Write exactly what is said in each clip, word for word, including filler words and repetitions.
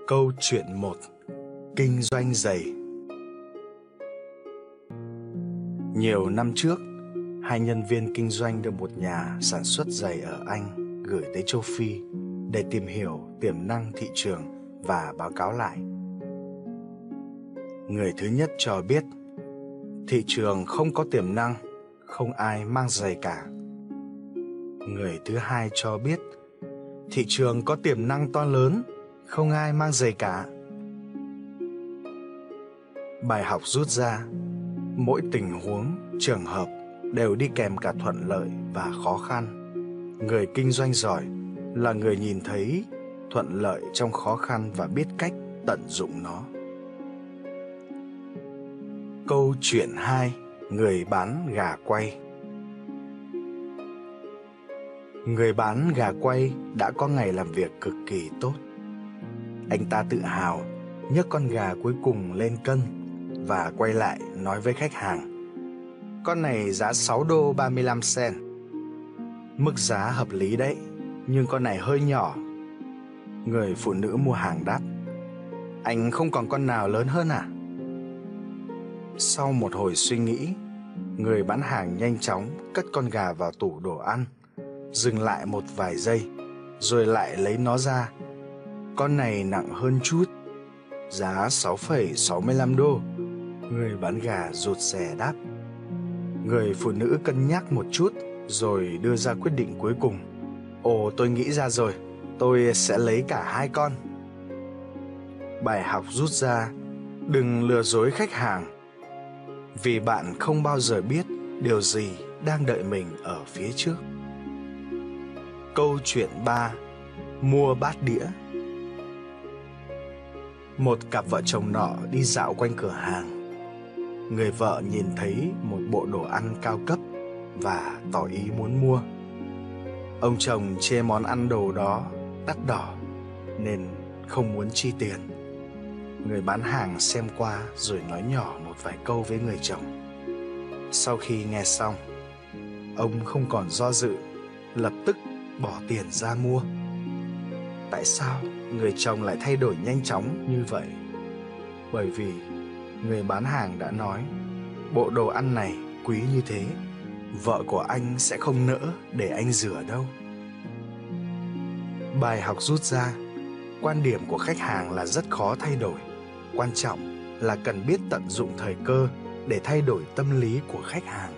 Câu chuyện một. Kinh doanh giày. Nhiều năm trước, hai nhân viên kinh doanh được một nhà sản xuất giày ở Anh gửi tới châu Phi để tìm hiểu tiềm năng thị trường và báo cáo lại. Người thứ nhất cho biết thị trường không có tiềm năng, không ai mang giày cả. Người thứ hai cho biết thị trường có tiềm năng to lớn, không ai mang giày cả. Bài học rút ra, mỗi tình huống, trường hợp đều đi kèm cả thuận lợi và khó khăn. Người kinh doanh giỏi là người nhìn thấy thuận lợi trong khó khăn và biết cách tận dụng nó. Câu chuyện hai. Người bán gà quay. Người bán gà quay đã có ngày làm việc cực kỳ tốt. Anh ta tự hào nhấc con gà cuối cùng lên cân và quay lại nói với khách hàng: con này giá sáu đô ba mươi lăm cent. Mức giá hợp lý đấy, nhưng con này hơi nhỏ. Người phụ nữ mua hàng đáp: anh không còn con nào lớn hơn à? Sau một hồi suy nghĩ, người bán hàng nhanh chóng cất con gà vào tủ đồ ăn, dừng lại một vài giây, rồi lại lấy nó ra. Con này nặng hơn chút, giá sáu phẩy sáu mươi lăm đô. Người bán gà rụt rè đáp. Người phụ nữ cân nhắc một chút rồi đưa ra quyết định cuối cùng: ồ, tôi nghĩ ra rồi, tôi sẽ lấy cả hai con. Bài học rút ra, đừng lừa dối khách hàng, vì bạn không bao giờ biết điều gì đang đợi mình ở phía trước. Câu chuyện ba. Mua bát đĩa. Một cặp vợ chồng nọ đi dạo quanh cửa hàng. Người vợ nhìn thấy một bộ đồ ăn cao cấp và tỏ ý muốn mua. Ông chồng chê món ăn đồ đó đắt đỏ nên không muốn chi tiền. Người bán hàng xem qua rồi nói nhỏ một vài câu với người chồng. Sau khi nghe xong, ông không còn do dự, lập tức bỏ tiền ra mua. Tại sao người chồng lại thay đổi nhanh chóng như vậy? Bởi vì người bán hàng đã nói, bộ đồ ăn này quý như thế, vợ của anh sẽ không nỡ để anh rửa đâu. Bài học rút ra, quan điểm của khách hàng là rất khó thay đổi. Quan trọng là cần biết tận dụng thời cơ để thay đổi tâm lý của khách hàng.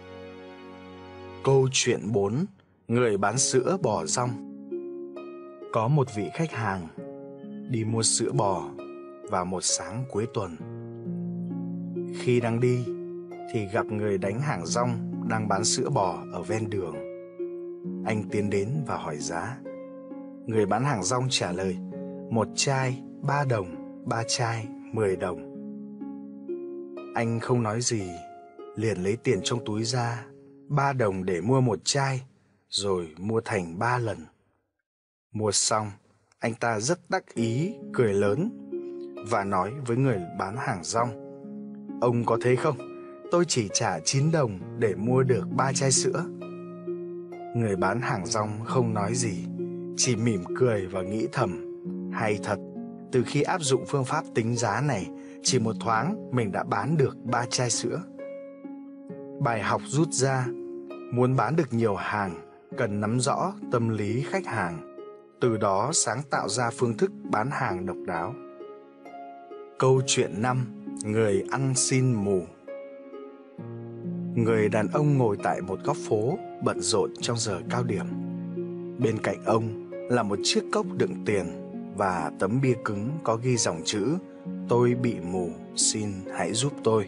Câu chuyện bốn. Người bán sữa bò rong. Có một vị khách hàng đi mua sữa bò vào một sáng cuối tuần. Khi đang đi thì gặp người đánh hàng rong đang bán sữa bò ở ven đường. Anh tiến đến và hỏi giá. Người bán hàng rong trả lời: một chai ba đồng, ba chai mười đồng. Anh không nói gì, liền lấy tiền trong túi ra, ba đồng để mua một chai, rồi mua thành ba lần. Mua xong, anh ta rất đắc ý, cười lớn và nói với người bán hàng rong: ông có thấy không, tôi chỉ trả chín đồng để mua được ba chai sữa. Người bán hàng rong không nói gì, chỉ mỉm cười và nghĩ thầm: hay thật, từ khi áp dụng phương pháp tính giá này, chỉ một thoáng mình đã bán được ba chai sữa. Bài học rút ra, muốn bán được nhiều hàng, cần nắm rõ tâm lý khách hàng, từ đó sáng tạo ra phương thức bán hàng độc đáo. Câu chuyện năm. Người ăn xin mù. Người đàn ông ngồi tại một góc phố bận rộn trong giờ cao điểm. Bên cạnh ông là một chiếc cốc đựng tiền và tấm bia cứng có ghi dòng chữ: tôi bị mù, xin hãy giúp tôi.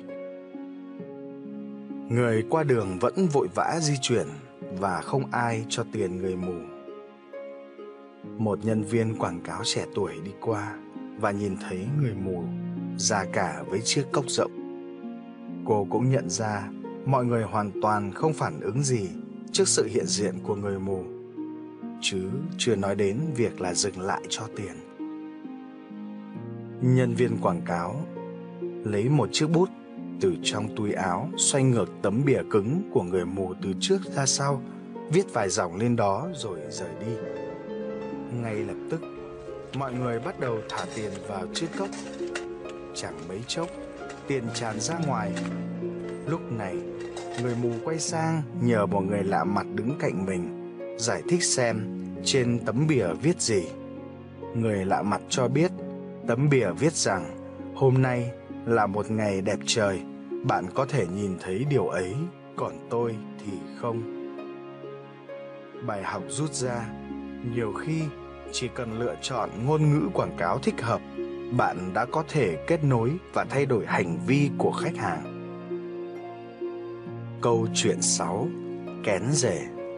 Người qua đường vẫn vội vã di chuyển và không ai cho tiền người mù. Một nhân viên quảng cáo trẻ tuổi đi qua và nhìn thấy người mù già cả với chiếc cốc rộng. Cô cũng nhận ra mọi người hoàn toàn không phản ứng gì trước sự hiện diện của người mù, chứ chưa nói đến việc là dừng lại cho tiền. Nhân viên quảng cáo lấy một chiếc bút từ trong túi áo, xoay ngược tấm bìa cứng của người mù từ trước ra sau, viết vài dòng lên đó rồi rời đi. Ngay lập tức, Mọi người bắt đầu thả tiền vào chiếc cốc. Chẳng mấy chốc, tiền tràn ra ngoài. Lúc này, người mù quay sang nhờ một người lạ mặt đứng cạnh mình giải thích xem trên tấm bìa viết gì. Người lạ mặt cho biết tấm bìa viết rằng hôm nay là một ngày đẹp trời, bạn có thể nhìn thấy điều ấy, còn tôi thì không. Bài học rút ra, nhiều khi chỉ cần lựa chọn ngôn ngữ quảng cáo thích hợp, bạn đã có thể kết nối và thay đổi hành vi của khách hàng. Câu chuyện sáu. Kén rể.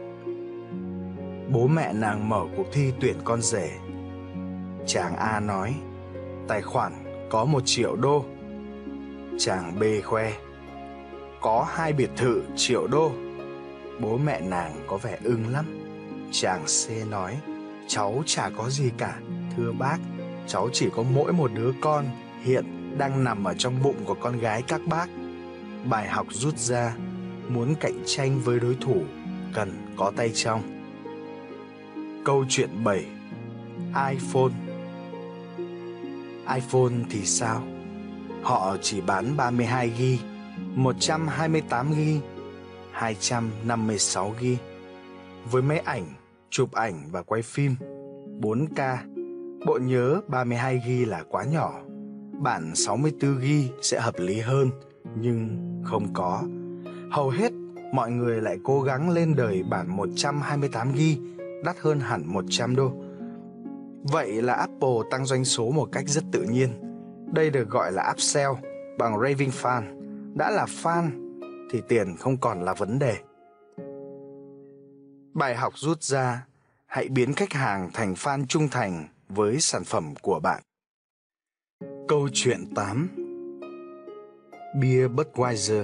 Bố mẹ nàng mở cuộc thi tuyển con rể. Chàng A nói, tài khoản có một triệu đô. Chàng B khoe, có hai biệt thự triệu đô. Bố mẹ nàng có vẻ ưng lắm. Chàng C nói, cháu chả có gì cả, thưa bác, cháu chỉ có mỗi một đứa con hiện đang nằm ở trong bụng của con gái các bác. Bài học rút ra, muốn cạnh tranh với đối thủ cần có tay trong. Câu chuyện bảy. iPhone. iPhone thì sao? Họ chỉ bán ba mươi hai gi ga bai, một trăm hai mươi tám gi ga bai, hai trăm năm mươi sáu gi ga bai. Với máy ảnh, chụp ảnh và quay phim bốn K, bộ nhớ ba mươi hai gi ga bai là quá nhỏ. Bản sáu mươi tư gi ga bai sẽ hợp lý hơn, nhưng không có. Hầu hết mọi người lại cố gắng lên đời bản một trăm hai mươi tám gi ga bai, đắt hơn hẳn một trăm đô. Vậy là Apple tăng doanh số một cách rất tự nhiên. Đây được gọi là upsell bằng raving fan. Đã là fan thì tiền không còn là vấn đề. Bài học rút ra, hãy biến khách hàng thành fan trung thành với sản phẩm của bạn. Câu chuyện tám. Bia Budweiser.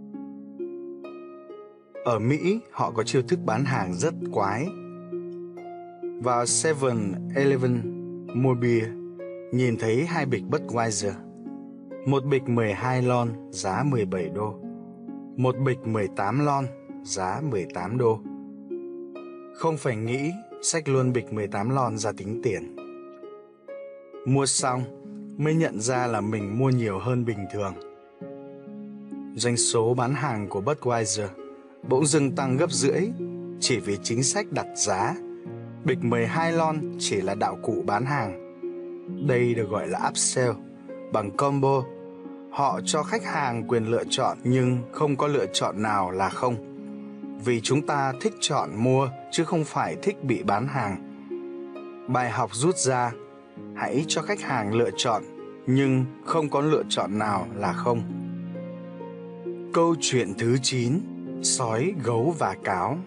Ở Mỹ, họ có chiêu thức bán hàng rất quái. Vào seven eleven mua bia, nhìn thấy hai bịch Budweiser. Một bịch mười hai lon giá mười bảy đô. Một bịch mười tám lon giá mười tám đô. Không phải nghĩ, xách luôn bịch mười tám lon ra tính tiền. Mua xong, mới nhận ra là mình mua nhiều hơn bình thường. Doanh số bán hàng của Budweiser bỗng dưng tăng gấp rưỡi chỉ vì chính sách đặt giá. Bịch mười hai lon chỉ là đạo cụ bán hàng. Đây được gọi là upsell bằng combo. Họ cho khách hàng quyền lựa chọn nhưng không có lựa chọn nào là không. Vì chúng ta thích chọn mua chứ không phải thích bị bán hàng. Bài học rút ra, hãy cho khách hàng lựa chọn nhưng không có lựa chọn nào là không. Câu chuyện thứ chín. Sói, gấu và cáo.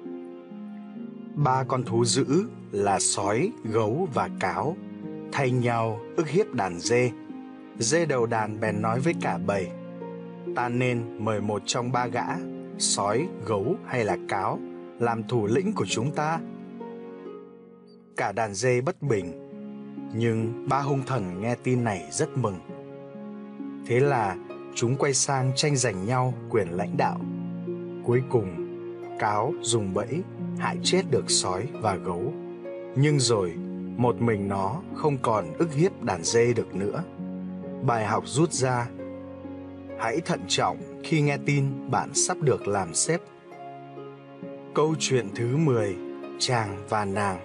Ba con thú dữ là sói, gấu và cáo thay nhau ức hiếp đàn dê. Dê đầu đàn bèn nói với cả bầy, ta nên mời một trong ba gã, sói, gấu hay là cáo, làm thủ lĩnh của chúng ta. Cả đàn dê bất bình, nhưng ba hung thần nghe tin này rất mừng. Thế là chúng quay sang tranh giành nhau quyền lãnh đạo. Cuối cùng, cáo dùng bẫy hại chết được sói và gấu. Nhưng rồi, một mình nó không còn ức hiếp đàn dê được nữa. Bài học rút ra, hãy thận trọng khi nghe tin bạn sắp được làm sếp. Câu chuyện thứ mười. Chàng và nàng.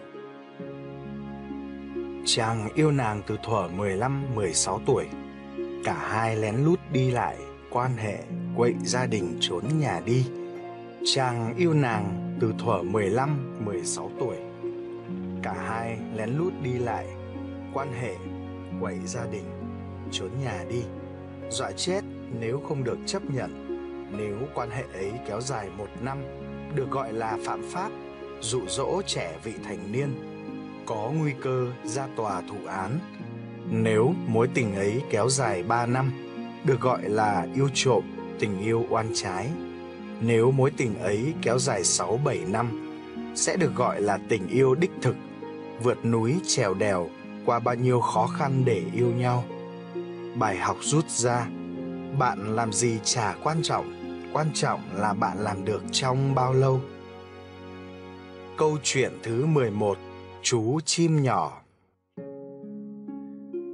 Chàng yêu nàng từ thuở mười lăm mười sáu tuổi. Cả hai lén lút đi lại, quan hệ, quậy gia đình trốn nhà đi. Chàng yêu nàng từ thuở mười lăm mười sáu tuổi. Cả hai lén lút đi lại, quan hệ, quậy gia đình, trốn nhà đi. Dọa chết nếu không được chấp nhận. Nếu quan hệ ấy kéo dài một năm, được gọi là phạm pháp, dụ dỗ trẻ vị thành niên, có nguy cơ ra tòa thụ án. Nếu mối tình ấy kéo dài ba năm, được gọi là yêu trộm, tình yêu oan trái. Nếu mối tình ấy kéo dài sáu bảy năm, sẽ được gọi là tình yêu đích thực, vượt núi trèo đèo, qua bao nhiêu khó khăn để yêu nhau. Bài học rút ra, bạn làm gì chả quan trọng, quan trọng là bạn làm được trong bao lâu. Câu chuyện thứ mười một. Chú chim nhỏ.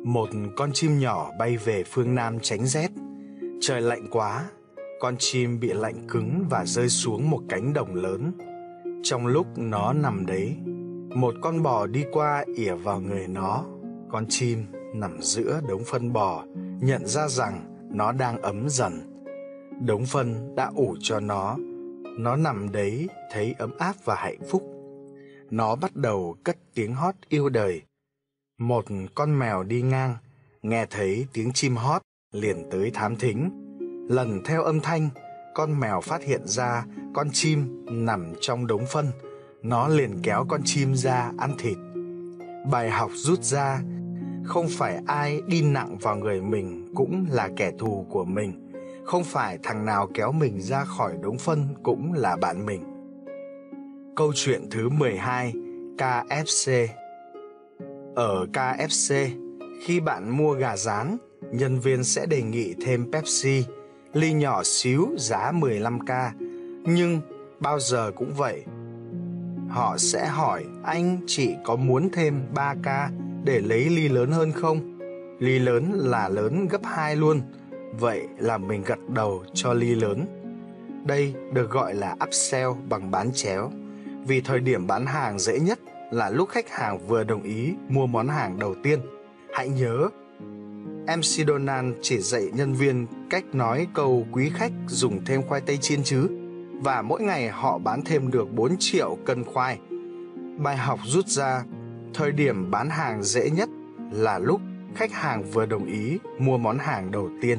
Một con chim nhỏ bay về phương Nam tránh rét. Trời lạnh quá, con chim bị lạnh cứng và rơi xuống một cánh đồng lớn. Trong lúc nó nằm đấy, một con bò đi qua ỉa vào người nó. Con chim nằm giữa đống phân bò nhận ra rằng nó đang ấm dần. Đống phân đã ủ cho nó. Nó nằm đấy thấy ấm áp và hạnh phúc. Nó bắt đầu cất tiếng hót yêu đời. Một con mèo đi ngang, nghe thấy tiếng chim hót, liền tới thám thính. Lần theo âm thanh, con mèo phát hiện ra con chim nằm trong đống phân. Nó liền kéo con chim ra ăn thịt. Bài học rút ra, không phải ai đi nặng vào người mình cũng là kẻ thù của mình. Không phải thằng nào kéo mình ra khỏi đống phân cũng là bạn mình. Câu chuyện thứ mười hai, ca ép xê. Ở ca ép xê, khi bạn mua gà rán, nhân viên sẽ đề nghị thêm Pepsi, ly nhỏ xíu giá mười lăm k. Nhưng bao giờ cũng vậy. Họ sẽ hỏi anh chị có muốn thêm ba k để lấy ly lớn hơn không? Ly lớn là lớn gấp hai luôn. Vậy là mình gật đầu cho ly lớn. Đây được gọi là upsell bằng bán chéo. Vì thời điểm bán hàng dễ nhất là lúc khách hàng vừa đồng ý mua món hàng đầu tiên. Hãy nhớ, em xê Donald chỉ dạy nhân viên cách nói câu quý khách dùng thêm khoai tây chiên chứ. Và mỗi ngày họ bán thêm được bốn triệu cân khoai. Bài học rút ra, thời điểm bán hàng dễ nhất là lúc khách hàng vừa đồng ý mua món hàng đầu tiên.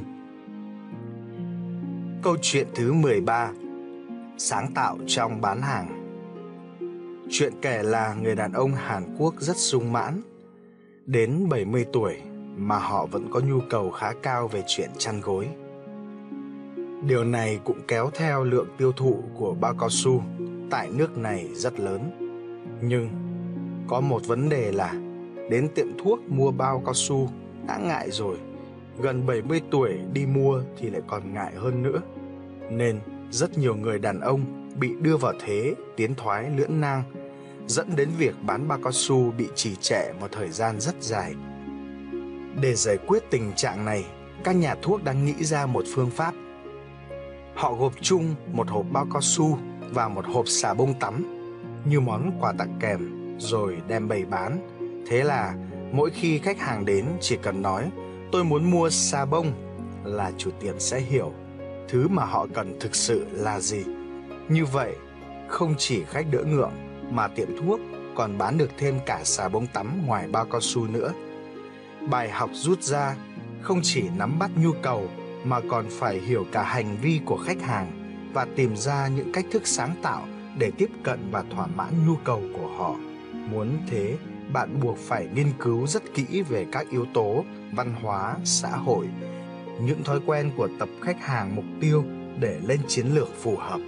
Câu chuyện thứ mười ba, sáng tạo trong bán hàng. Chuyện kể là người đàn ông Hàn Quốc rất sung mãn. Đến bảy mươi tuổi mà họ vẫn có nhu cầu khá cao về chuyện chăn gối. Điều này cũng kéo theo lượng tiêu thụ của bao cao su tại nước này rất lớn. Nhưng có một vấn đề là đến tiệm thuốc mua bao cao su đã ngại rồi. Gần bảy mươi tuổi đi mua thì lại còn ngại hơn nữa. Nên rất nhiều người đàn ông bị đưa vào thế tiến thoái lưỡng nan, dẫn đến việc bán bao cao su bị trì trệ một thời gian rất dài. Để giải quyết tình trạng này, các nhà thuốc đang nghĩ ra một phương pháp. Họ gộp chung một hộp bao cao su và một hộp xà bông tắm như món quà tặng kèm, rồi đem bày bán. Thế là mỗi khi khách hàng đến chỉ cần nói tôi muốn mua xà bông là chủ tiệm sẽ hiểu thứ mà họ cần thực sự là gì. Như vậy, không chỉ khách đỡ ngượng mà tiệm thuốc còn bán được thêm cả xà bông tắm ngoài bao cao su nữa. Bài học rút ra, không chỉ nắm bắt nhu cầu mà còn phải hiểu cả hành vi của khách hàng và tìm ra những cách thức sáng tạo để tiếp cận và thỏa mãn nhu cầu của họ. Muốn thế, bạn buộc phải nghiên cứu rất kỹ về các yếu tố văn hóa, xã hội, những thói quen của tập khách hàng mục tiêu để lên chiến lược phù hợp.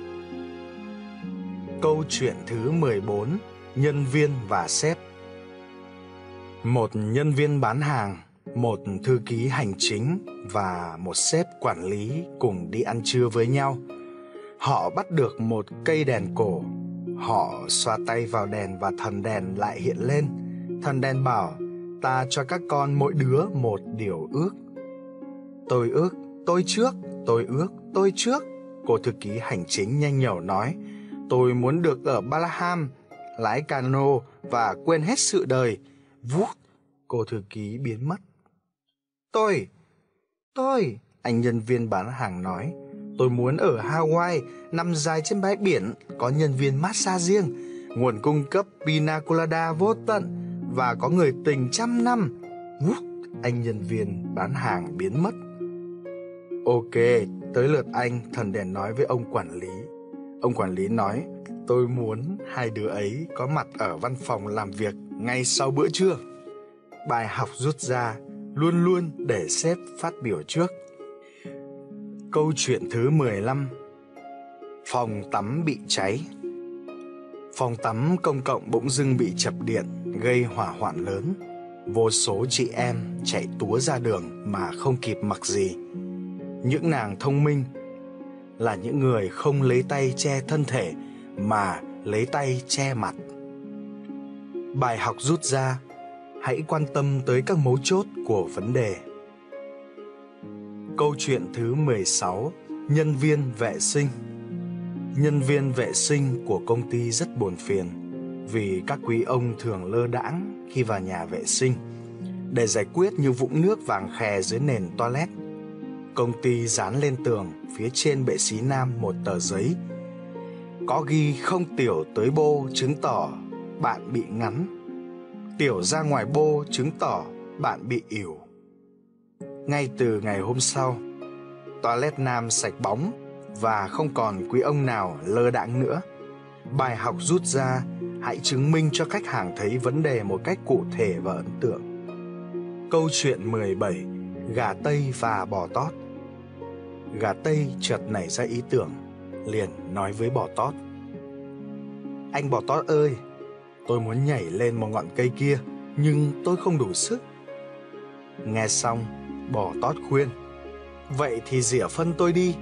Câu chuyện thứ mười bốn, nhân viên và sếp. Một nhân viên bán hàng, một thư ký hành chính và một sếp quản lý cùng đi ăn trưa với nhau. Họ bắt được một cây đèn cổ. Họ xoa tay vào đèn và thần đèn lại hiện lên. Thần đèn bảo, ta cho các con mỗi đứa một điều ước. Tôi ước, tôi trước, tôi ước, tôi trước. Cô thư ký hành chính nhanh nhẩu nói, tôi muốn được ở Baham, lái cano và quên hết sự đời. Vút, cô thư ký biến mất. Tôi, tôi, anh nhân viên bán hàng nói, tôi muốn ở Hawaii, nằm dài trên bãi biển, có nhân viên massage riêng, nguồn cung cấp pina colada vô tận và có người tình trăm năm. Vút, anh nhân viên bán hàng biến mất. Ok, tới lượt anh, thần đèn nói với ông quản lý. Ông quản lý nói, tôi muốn hai đứa ấy có mặt ở văn phòng làm việc ngay sau bữa trưa. Bài học rút ra, luôn luôn để sếp phát biểu trước. Câu chuyện thứ mười lăm, phòng tắm bị cháy. Phòng tắm công cộng bỗng dưng bị chập điện, gây hỏa hoạn lớn. Vô số chị em chạy túa ra đường mà không kịp mặc gì. Những nàng thông minh là những người không lấy tay che thân thể mà lấy tay che mặt. Bài học rút ra, hãy quan tâm tới các mấu chốt của vấn đề. Câu chuyện thứ mười sáu, nhân viên vệ sinh. Nhân viên vệ sinh của công ty rất buồn phiền vì các quý ông thường lơ đãng khi vào nhà vệ sinh. Để giải quyết như vũng nước vàng khè dưới nền toilet, công ty dán lên tường phía trên bệ xí nam một tờ giấy có ghi không tiểu tới bô, chứng tỏ bạn bị ngắn. Tiểu ra ngoài bô chứng tỏ bạn bị ỉu. Ngay từ ngày hôm sau, toilet nam sạch bóng và không còn quý ông nào lơ đãng nữa. Bài học rút ra: hãy chứng minh cho khách hàng thấy vấn đề một cách cụ thể và ấn tượng. Câu chuyện mười bảy, gà Tây và bò tót. Gà Tây chợt nảy ra ý tưởng, liền nói với bò tót: anh bò tót ơi, tôi muốn nhảy lên một ngọn cây kia, nhưng tôi không đủ sức. Nghe xong, bò tót khuyên: vậy thì rỉa phân tôi đi.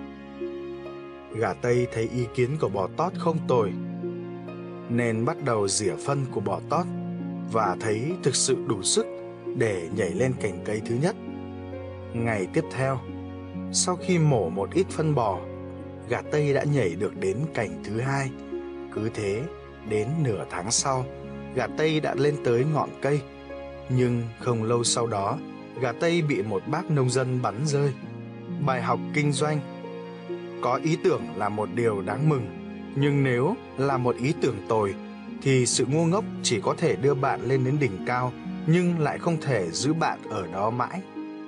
Gà Tây thấy ý kiến của bò tót không tồi, nên bắt đầu rỉa phân của bò tót và thấy thực sự đủ sức để nhảy lên cành cây thứ nhất. Ngày tiếp theo, sau khi mổ một ít phân bò, gà Tây đã nhảy được đến cành thứ hai. Cứ thế, đến nửa tháng sau, gà Tây đã lên tới ngọn cây. Nhưng không lâu sau đó, gà Tây bị một bác nông dân bắn rơi. Bài học kinh doanh: có ý tưởng là một điều đáng mừng, nhưng nếu là một ý tưởng tồi, thì sự ngu ngốc chỉ có thể đưa bạn lên đến đỉnh cao, nhưng lại không thể giữ bạn ở đó mãi.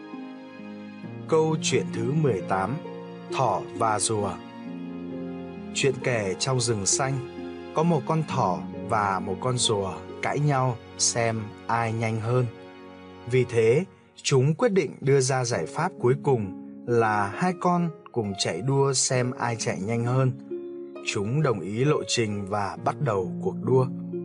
Câu chuyện thứ mười tám, thỏ và rùa. Chuyện kể trong rừng xanh, có một con thỏ và một con rùa cãi nhau xem ai nhanh hơn. Vì thế, chúng quyết định đưa ra giải pháp cuối cùng là hai con cùng chạy đua xem ai chạy nhanh hơn. Chúng đồng ý lộ trình và bắt đầu cuộc đua.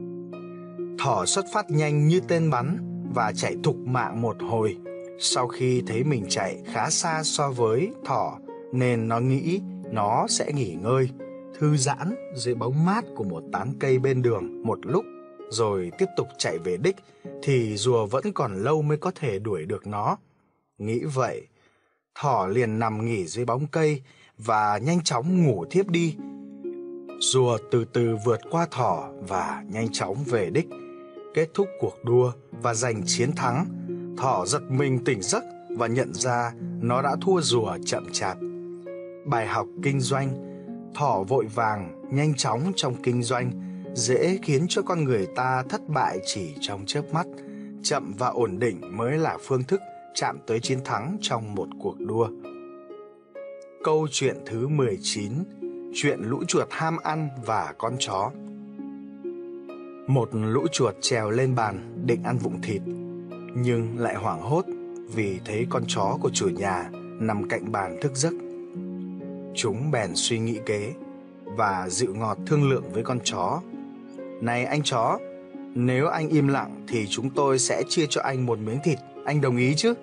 Thỏ xuất phát nhanh như tên bắn và chạy thục mạng một hồi. Sau khi thấy mình chạy khá xa so với thỏ, nên nó nghĩ nó sẽ nghỉ ngơi, thư giãn dưới bóng mát của một tán cây bên đường một lúc, rồi tiếp tục chạy về đích, thì rùa vẫn còn lâu mới có thể đuổi được nó. Nghĩ vậy, thỏ liền nằm nghỉ dưới bóng cây và nhanh chóng ngủ thiếp đi. Rùa từ từ vượt qua thỏ và nhanh chóng về đích, kết thúc cuộc đua và giành chiến thắng. Thỏ giật mình tỉnh giấc và nhận ra nó đã thua rùa chậm chạp. Bài học kinh doanh: thỏ vội vàng, nhanh chóng trong kinh doanh dễ khiến cho con người ta thất bại chỉ trong chớp mắt. Chậm và ổn định mới là phương thức chạm tới chiến thắng trong một cuộc đua. Câu chuyện thứ mười chín, chuyện lũ chuột ham ăn và con chó. Một lũ chuột trèo lên bàn định ăn vụng thịt, nhưng lại hoảng hốt vì thấy con chó của chủ nhà nằm cạnh bàn thức giấc. Chúng bèn suy nghĩ kế và dịu ngọt thương lượng với con chó: này anh chó, nếu anh im lặng thì chúng tôi sẽ chia cho anh một miếng thịt, anh đồng ý chứ?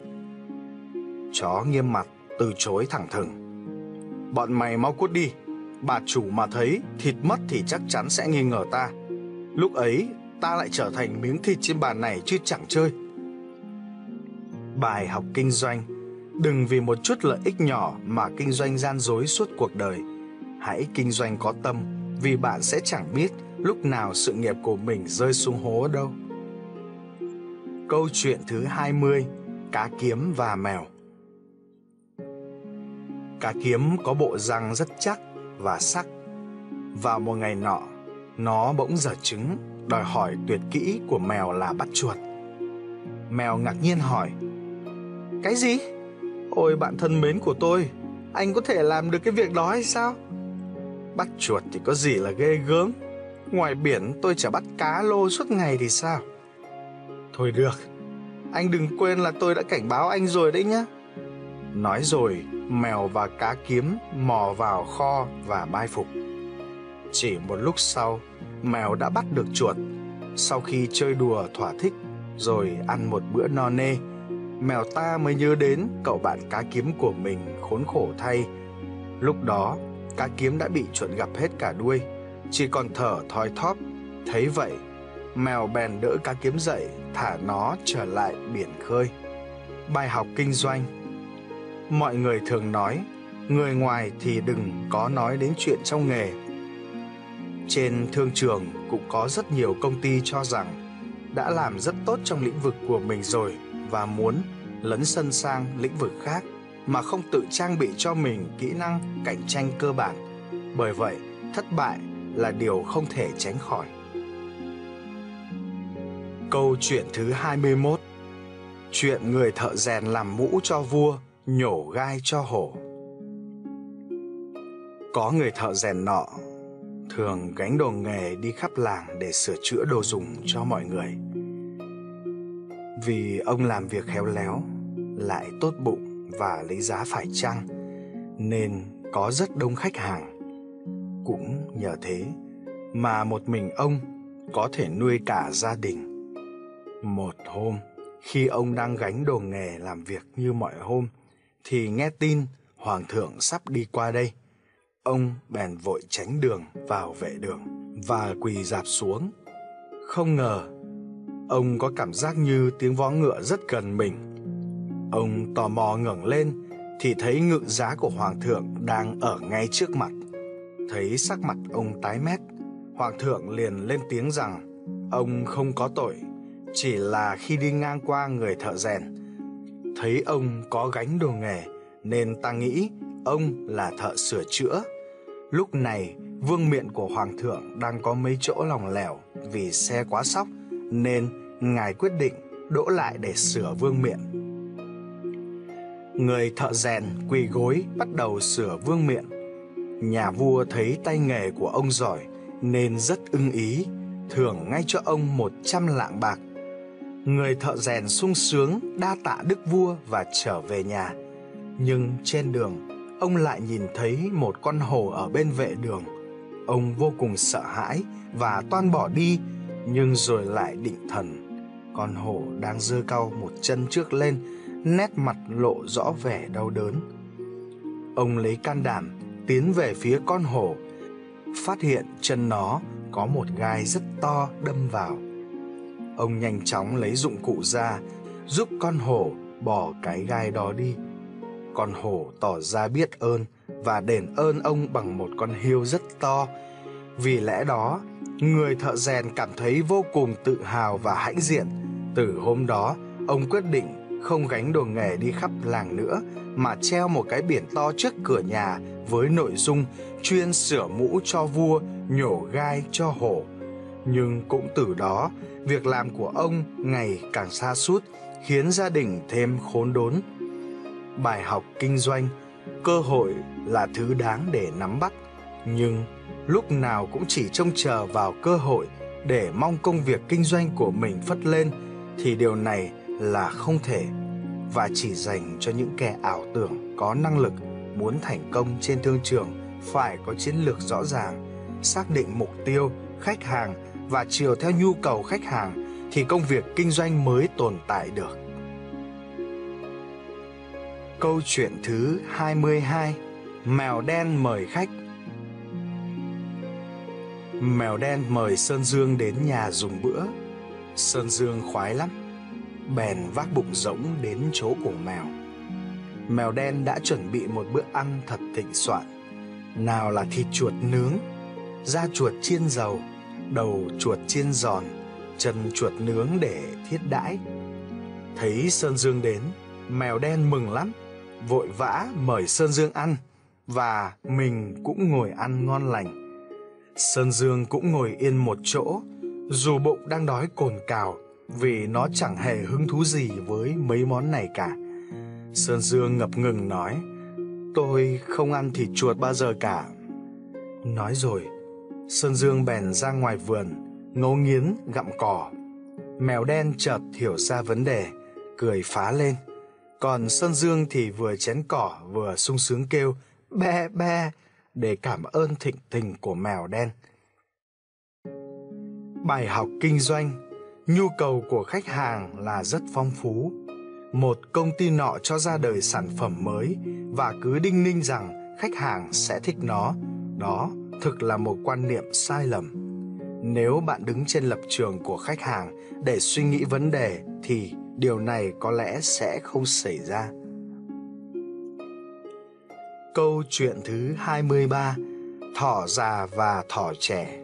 Chó nghiêm mặt từ chối thẳng thừng: bọn mày mau cút đi, bà chủ mà thấy thịt mất thì chắc chắn sẽ nghi ngờ ta. Lúc ấy ta lại trở thành miếng thịt trên bàn này chứ chẳng chơi. Bài học kinh doanh: đừng vì một chút lợi ích nhỏ mà kinh doanh gian dối suốt cuộc đời. Hãy kinh doanh có tâm, vì bạn sẽ chẳng biết lúc nào sự nghiệp của mình rơi xuống hố đâu. Câu chuyện thứ hai mươi, cá kiếm và mèo. Cá kiếm có bộ răng rất chắc và sắc. Vào một ngày nọ, nó bỗng giở trứng, đòi hỏi tuyệt kỹ của mèo là bắt chuột. Mèo ngạc nhiên hỏi: cái gì? Ôi bạn thân mến của tôi, anh có thể làm được cái việc đó hay sao? Bắt chuột thì có gì là ghê gớm, ngoài biển tôi chả bắt cá lô suốt ngày thì sao? Thôi được, anh đừng quên là tôi đã cảnh báo anh rồi đấy nhá. Nói rồi, mèo và cá kiếm mò vào kho và mai phục. Chỉ một lúc sau, mèo đã bắt được chuột. Sau khi chơi đùa thỏa thích rồi ăn một bữa no nê, mèo ta mới nhớ đến cậu bạn cá kiếm của mình khốn khổ thay. Lúc đó, cá kiếm đã bị chuột gặm hết cả đuôi, chỉ còn thở thoi thóp. Thấy vậy, mèo bèn đỡ cá kiếm dậy, thả nó trở lại biển khơi. Bài học kinh doanh. Mọi người thường nói, người ngoài thì đừng có nói đến chuyện trong nghề. Trên thương trường cũng có rất nhiều công ty cho rằng đã làm rất tốt trong lĩnh vực của mình rồi và muốn lấn sân sang lĩnh vực khác mà không tự trang bị cho mình kỹ năng cạnh tranh cơ bản. Bởi vậy, thất bại là điều không thể tránh khỏi. Câu chuyện thứ hai mươi mốt. Chuyện người thợ rèn làm mũ cho vua, nhổ gai cho hổ. Có người thợ rèn nọ thường gánh đồ nghề đi khắp làng để sửa chữa đồ dùng cho mọi người. Vì ông làm việc khéo léo, lại tốt bụng và lấy giá phải chăng, nên có rất đông khách hàng. Cũng nhờ thế mà một mình ông có thể nuôi cả gia đình. Một hôm, khi ông đang gánh đồ nghề làm việc như mọi hôm, thì nghe tin hoàng thượng sắp đi qua đây. Ông bèn vội tránh đường vào vệ đường và quỳ rạp xuống. Không ngờ, ông có cảm giác như tiếng vó ngựa rất gần mình. Ông tò mò ngẩng lên thì thấy ngự giá của hoàng thượng đang ở ngay trước mặt. Thấy sắc mặt ông tái mét, hoàng thượng liền lên tiếng rằng ông không có tội, chỉ là khi đi ngang qua người thợ rèn, thấy ông có gánh đồ nghề nên ta nghĩ ông là thợ sửa chữa. Lúc này vương miện của hoàng thượng đang có mấy chỗ lỏng lẻo vì xe quá xóc, nên ngài quyết định đỗ lại để sửa vương miện. Người thợ rèn quỳ gối bắt đầu sửa vương miện. Nhà vua thấy tay nghề của ông giỏi nên rất ưng ý, thưởng ngay cho ông một trăm lạng bạc. Người thợ rèn sung sướng đa tạ đức vua và trở về nhà. Nhưng trên đường, ông lại nhìn thấy một con hổ ở bên vệ đường. Ông vô cùng sợ hãi và toan bỏ đi, nhưng rồi lại định thần. Con hổ đang giơ cau một chân trước lên, nét mặt lộ rõ vẻ đau đớn. Ông lấy can đảm tiến về phía con hổ, phát hiện chân nó có một gai rất to đâm vào. Ông nhanh chóng lấy dụng cụ ra, giúp con hổ bỏ cái gai đó đi. Con hổ tỏ ra biết ơn và đền ơn ông bằng một con hươu rất to. Vì lẽ đó, người thợ rèn cảm thấy vô cùng tự hào và hãnh diện. Từ hôm đó, ông quyết định không gánh đồ nghề đi khắp làng nữa, mà treo một cái biển to trước cửa nhà với nội dung chuyên sửa mũ cho vua, nhổ gai cho hổ. Nhưng cũng từ đó, việc làm của ông ngày càng sa sút, khiến gia đình thêm khốn đốn. Bài học kinh doanh. Cơ hội là thứ đáng để nắm bắt, nhưng lúc nào cũng chỉ trông chờ vào cơ hội để mong công việc kinh doanh của mình phất lên thì điều này là không thể, và chỉ dành cho những kẻ ảo tưởng có năng lực. Muốn thành công trên thương trường phải có chiến lược rõ ràng, xác định mục tiêu, khách hàng và chiều theo nhu cầu khách hàng thì công việc kinh doanh mới tồn tại được. Câu chuyện thứ hai mươi hai. Mèo đen mời khách. Mèo đen mời Sơn Dương đến nhà dùng bữa. Sơn Dương khoái lắm, bèn vác bụng rỗng đến chỗ của mèo. Mèo đen đã chuẩn bị một bữa ăn thật thịnh soạn. Nào là thịt chuột nướng, da chuột chiên dầu, đầu chuột chiên giòn, chân chuột nướng để thiết đãi. Thấy Sơn Dương đến, mèo đen mừng lắm, vội vã mời Sơn Dương ăn, và mình cũng ngồi ăn ngon lành. Sơn Dương cũng ngồi yên một chỗ, dù bụng đang đói cồn cào, vì nó chẳng hề hứng thú gì với mấy món này cả. Sơn Dương ngập ngừng nói: "Tôi không ăn thịt chuột bao giờ cả." Nói rồi, Sơn Dương bèn ra ngoài vườn, ngấu nghiến gặm cỏ. Mèo đen chợt hiểu ra vấn đề, cười phá lên. Còn Sơn Dương thì vừa chén cỏ vừa sung sướng kêu be be để cảm ơn thịnh tình của mèo đen. Bài học kinh doanh. Nhu cầu của khách hàng là rất phong phú. Một công ty nọ cho ra đời sản phẩm mới và cứ đinh ninh rằng khách hàng sẽ thích nó. Đó thực là một quan niệm sai lầm. Nếu bạn đứng trên lập trường của khách hàng để suy nghĩ vấn đề thì điều này có lẽ sẽ không xảy ra. Câu chuyện thứ hai mươi ba: Thỏ già và thỏ trẻ.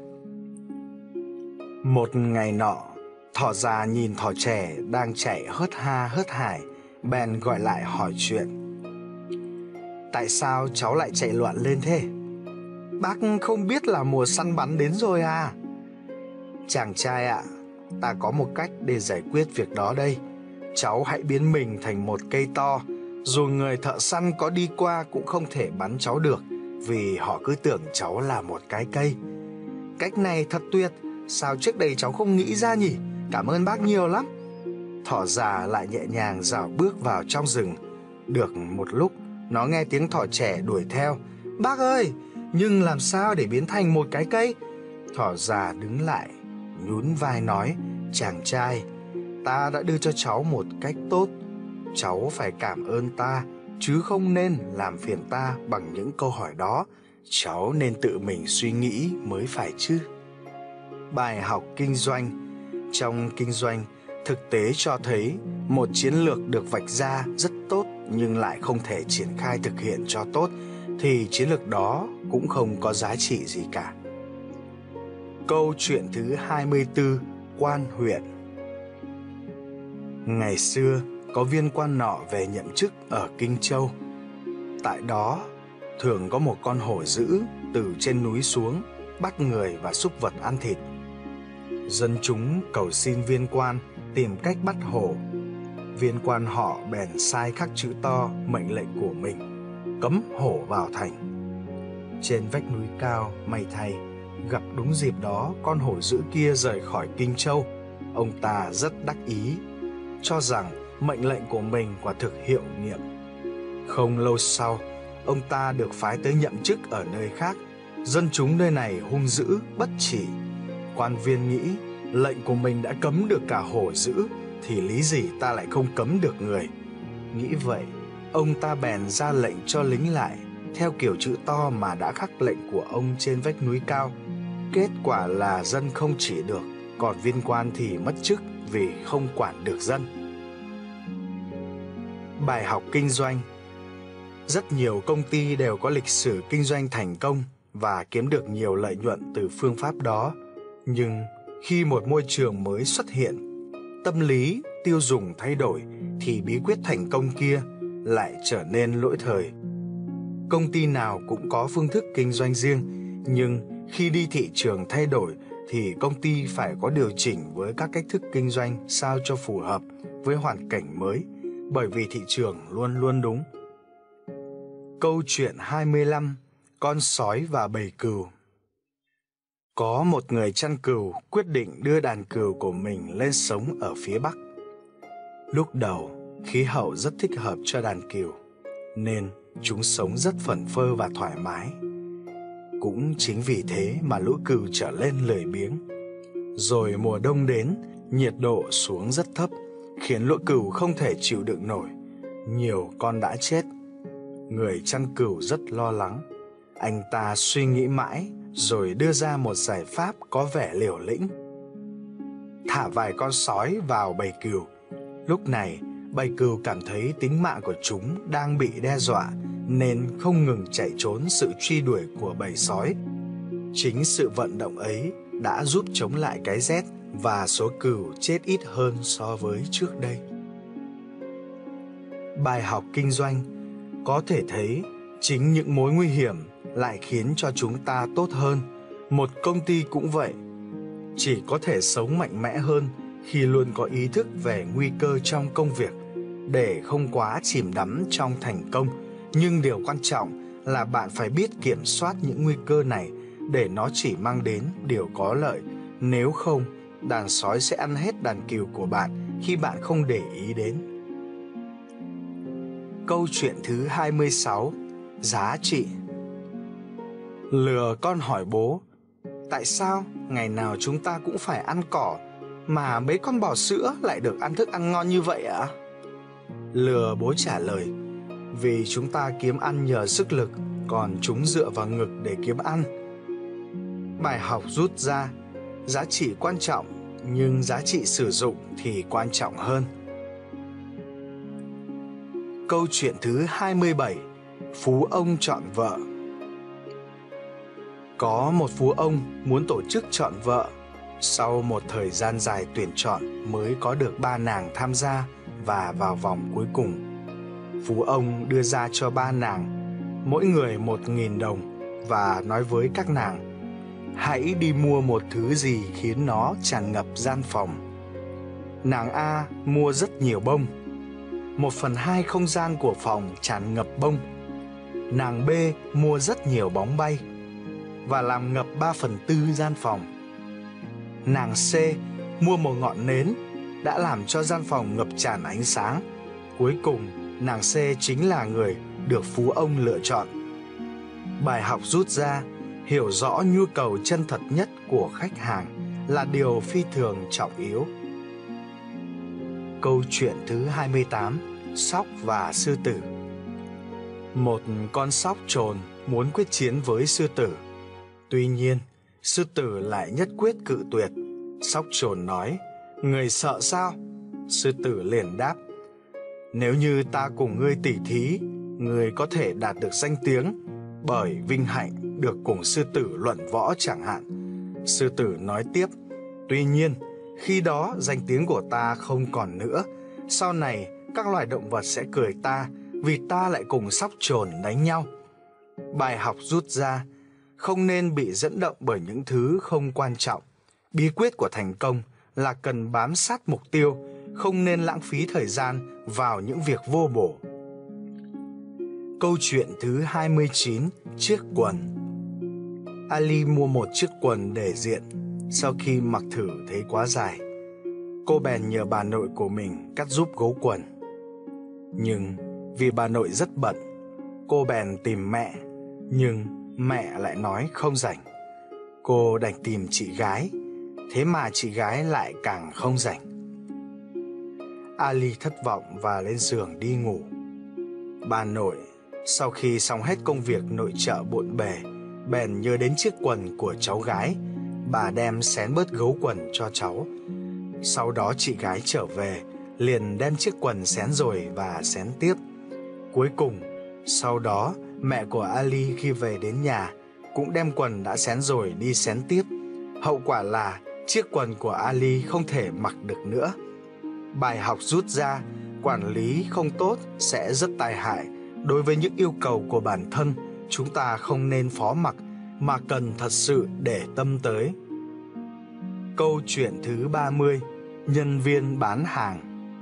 Một ngày nọ, thỏ già nhìn thỏ trẻ đang chạy hớt ha hớt hải, bèn gọi lại hỏi chuyện. Tại sao cháu lại chạy loạn lên thế? Bác không biết là mùa săn bắn đến rồi à? Chàng trai ạ, ta có một cách để giải quyết việc đó đây. Cháu hãy biến mình thành một cây to, dù người thợ săn có đi qua cũng không thể bắn cháu được, vì họ cứ tưởng cháu là một cái cây. Cách này thật tuyệt, sao trước đây cháu không nghĩ ra nhỉ? Cảm ơn bác nhiều lắm. Thỏ già lại nhẹ nhàng dạo bước vào trong rừng. Được một lúc, nó nghe tiếng thỏ trẻ đuổi theo. Bác ơi, nhưng làm sao để biến thành một cái cây? Thỏ già đứng lại, nhún vai nói, chàng trai, ta đã đưa cho cháu một cách tốt. Cháu phải cảm ơn ta, chứ không nên làm phiền ta bằng những câu hỏi đó. Cháu nên tự mình suy nghĩ mới phải chứ. Bài học kinh doanh. Trong kinh doanh, thực tế cho thấy một chiến lược được vạch ra rất tốt nhưng lại không thể triển khai thực hiện cho tốt thì chiến lược đó cũng không có giá trị gì cả. Câu chuyện thứ hai mươi tư: Quan huyện. Ngày xưa, có viên quan nọ về nhậm chức ở Kinh Châu. Tại đó, thường có một con hổ dữ từ trên núi xuống, bắt người và súc vật ăn thịt. Dân chúng cầu xin viên quan tìm cách bắt hổ. Viên quan họ bèn sai khắc chữ to mệnh lệnh của mình, cấm hổ vào thành. Trên vách núi cao, may thay, gặp đúng dịp đó con hổ dữ kia rời khỏi Kinh Châu. Ông ta rất đắc ý, cho rằng mệnh lệnh của mình quả thực hiệu nghiệm. Không lâu sau, ông ta được phái tới nhậm chức ở nơi khác. Dân chúng nơi này hung dữ, bất trị. Quan viên nghĩ lệnh của mình đã cấm được cả hổ dữ thì lý gì ta lại không cấm được người. Nghĩ vậy, ông ta bèn ra lệnh cho lính lại theo kiểu chữ to mà đã khắc lệnh của ông trên vách núi cao. Kết quả là dân không chỉ được, còn viên quan thì mất chức vì không quản được dân. Bài học kinh doanh. Rất nhiều công ty đều có lịch sử kinh doanh thành công và kiếm được nhiều lợi nhuận từ phương pháp đó. Nhưng khi một môi trường mới xuất hiện, tâm lý tiêu dùng thay đổi thì bí quyết thành công kia lại trở nên lỗi thời. Công ty nào cũng có phương thức kinh doanh riêng, nhưng khi đi thị trường thay đổi thì công ty phải có điều chỉnh với các cách thức kinh doanh sao cho phù hợp với hoàn cảnh mới, bởi vì thị trường luôn luôn đúng. Câu chuyện hai mươi lăm: Con sói và bầy cừu. Có một người chăn cừu quyết định đưa đàn cừu của mình lên sống ở phía Bắc. Lúc đầu, khí hậu rất thích hợp cho đàn cừu, nên chúng sống rất phẩn phơ và thoải mái. Cũng chính vì thế mà lũ cừu trở lên lười biếng. Rồi mùa đông đến, nhiệt độ xuống rất thấp, khiến lũ cừu không thể chịu đựng nổi. Nhiều con đã chết. Người chăn cừu rất lo lắng. Anh ta suy nghĩ mãi rồi đưa ra một giải pháp có vẻ liều lĩnh. Thả vài con sói vào bầy cừu. Lúc này, bầy cừu cảm thấy tính mạng của chúng đang bị đe dọa nên không ngừng chạy trốn sự truy đuổi của bầy sói. Chính sự vận động ấy đã giúp chống lại cái rét và số cừu chết ít hơn so với trước đây. Bài học kinh doanh. Có thể thấy chính những mối nguy hiểm lại khiến cho chúng ta tốt hơn. Một công ty cũng vậy, chỉ có thể sống mạnh mẽ hơn khi luôn có ý thức về nguy cơ trong công việc để không quá chìm đắm trong thành công. Nhưng điều quan trọng là bạn phải biết kiểm soát những nguy cơ này để nó chỉ mang đến điều có lợi. Nếu không, đàn sói sẽ ăn hết đàn cừu của bạn khi bạn không để ý đến. Câu chuyện thứ hai mươi sáu: Giá trị. Lừa con hỏi bố: tại sao ngày nào chúng ta cũng phải ăn cỏ mà mấy con bò sữa lại được ăn thức ăn ngon như vậy ạ? Lừa bố trả lời: vì chúng ta kiếm ăn nhờ sức lực, còn chúng dựa vào ngực để kiếm ăn. Bài học rút ra: Giá trị quan trọng, nhưng giá trị sử dụng thì quan trọng hơn. Câu chuyện thứ hai mươi bảy, Phú ông chọn vợ. Có một phú ông muốn tổ chức chọn vợ. Sau một thời gian dài tuyển chọn mới có được ba nàng tham gia và vào vòng cuối cùng. Phú ông đưa ra cho ba nàng, mỗi người một nghìn đồng và nói với các nàng: hãy đi mua một thứ gì khiến nó tràn ngập gian phòng. Nàng A mua rất nhiều bông. Một phần hai không gian của phòng tràn ngập bông. Nàng B mua rất nhiều bóng bay và làm ngập ba phần tư gian phòng. Nàng C mua một ngọn nến đã làm cho gian phòng ngập tràn ánh sáng. Cuối cùng, nàng C chính là người được phú ông lựa chọn. Bài học rút ra: hiểu rõ nhu cầu chân thật nhất của khách hàng là điều phi thường trọng yếu. Câu chuyện thứ hai mươi tám, Sóc và Sư tử. Một con sóc trồn muốn quyết chiến với sư tử. Tuy nhiên, sư tử lại nhất quyết cự tuyệt. Sóc trồn nói: người sợ sao? Sư tử liền đáp: nếu như ta cùng ngươi tỉ thí, ngươi có thể đạt được danh tiếng bởi vinh hạnh được cùng sư tử luận võ chẳng hạn. Sư tử nói tiếp: tuy nhiên, khi đó danh tiếng của ta không còn nữa. Sau này các loài động vật sẽ cười ta vì ta lại cùng sóc trồn đánh nhau. Bài học rút ra: không nên bị dẫn động bởi những thứ không quan trọng. Bí quyết của thành công là cần bám sát mục tiêu, không nên lãng phí thời gian vào những việc vô bổ. Câu chuyện thứ hai mươi chín, chiếc quần. Ali mua một chiếc quần để diện. Sau khi mặc thử thấy quá dài, cô bèn nhờ bà nội của mình cắt giúp gấu quần. Nhưng vì bà nội rất bận, cô bèn tìm mẹ, nhưng mẹ lại nói không rảnh. Cô đành tìm chị gái, thế mà chị gái lại càng không rảnh. Ali thất vọng và lên giường đi ngủ. Bà nội sau khi xong hết công việc nội trợ bộn bề, bèn nhớ đến chiếc quần của cháu gái. Bà đem xén bớt gấu quần cho cháu. Sau đó chị gái trở về, liền đem chiếc quần xén rồi và xén tiếp. Cuối cùng, sau đó mẹ của Ali khi về đến nhà cũng đem quần đã xén rồi đi xén tiếp. Hậu quả là chiếc quần của Ali không thể mặc được nữa. Bài học rút ra: quản lý không tốt sẽ rất tai hại. Đối với những yêu cầu của bản thân, chúng ta không nên phó mặc mà cần thật sự để tâm tới. Câu chuyện thứ ba mươi, nhân viên bán hàng.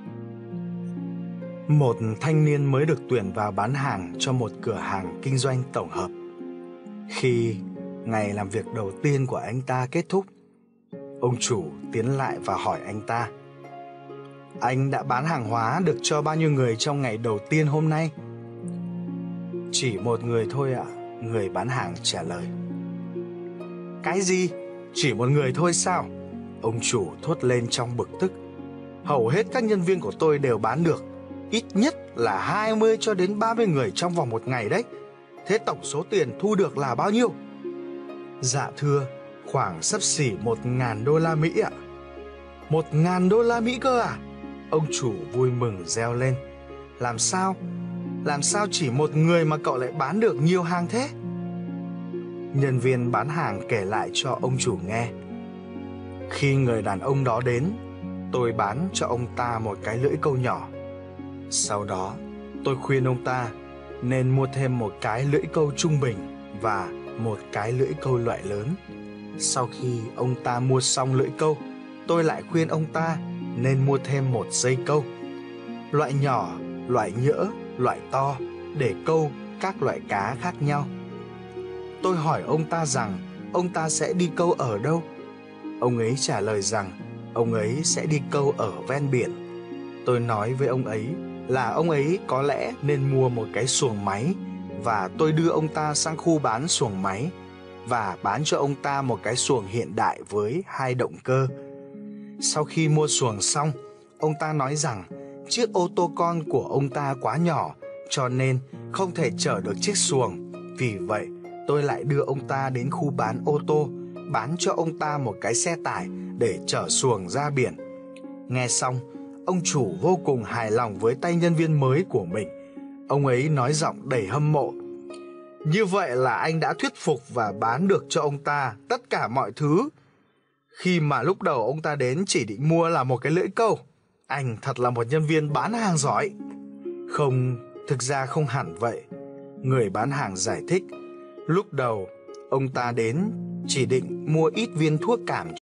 Một thanh niên mới được tuyển vào bán hàng cho một cửa hàng kinh doanh tổng hợp. Khi ngày làm việc đầu tiên của anh ta kết thúc, ông chủ tiến lại và hỏi anh ta: anh đã bán hàng hóa được cho bao nhiêu người trong ngày đầu tiên hôm nay? Chỉ một người thôi ạ, người bán hàng trả lời. Cái gì? Chỉ một người thôi sao? Ông chủ thốt lên trong bực tức. Hầu hết các nhân viên của tôi đều bán được, ít nhất là hai mươi cho đến ba mươi người trong vòng một ngày đấy. Thế tổng số tiền thu được là bao nhiêu? Dạ thưa, khoảng xấp xỉ một ngàn đô la Mỹ ạ. Một ngàn đô la Mỹ cơ à? Ông chủ vui mừng reo lên. Làm sao? Làm sao chỉ một người mà cậu lại bán được nhiều hàng thế? Nhân viên bán hàng kể lại cho ông chủ nghe. Khi người đàn ông đó đến, tôi bán cho ông ta một cái lưỡi câu nhỏ. Sau đó, tôi khuyên ông ta nên mua thêm một cái lưỡi câu trung bình và một cái lưỡi câu loại lớn. Sau khi ông ta mua xong lưỡi câu, tôi lại khuyên ông ta nên mua thêm một dây câu. Loại nhỏ, loại nhỡ, loại to để câu các loại cá khác nhau. Tôi hỏi ông ta rằng ông ta sẽ đi câu ở đâu. Ông ấy trả lời rằng ông ấy sẽ đi câu ở ven biển. Tôi nói với ông ấy là ông ấy có lẽ nên mua một cái xuồng máy, và tôi đưa ông ta sang khu bán xuồng máy và bán cho ông ta một cái xuồng hiện đại với hai động cơ. Sau khi mua xuồng xong, ông ta nói rằng chiếc ô tô con của ông ta quá nhỏ, cho nên không thể chở được chiếc xuồng. Vì vậy, tôi lại đưa ông ta đến khu bán ô tô bán cho ông ta một cái xe tải để chở xuồng ra biển. Nghe xong, ông chủ vô cùng hài lòng với tay nhân viên mới của mình. Ông ấy nói giọng đầy hâm mộ: "Như vậy là anh đã thuyết phục và bán được cho ông ta tất cả mọi thứ. Khi mà lúc đầu ông ta đến chỉ định mua là một cái lưỡi câu. Anh thật là một nhân viên bán hàng giỏi." "Không, thực ra không hẳn vậy," người bán hàng giải thích. "Lúc đầu, ông ta đến chỉ định mua ít viên thuốc cảm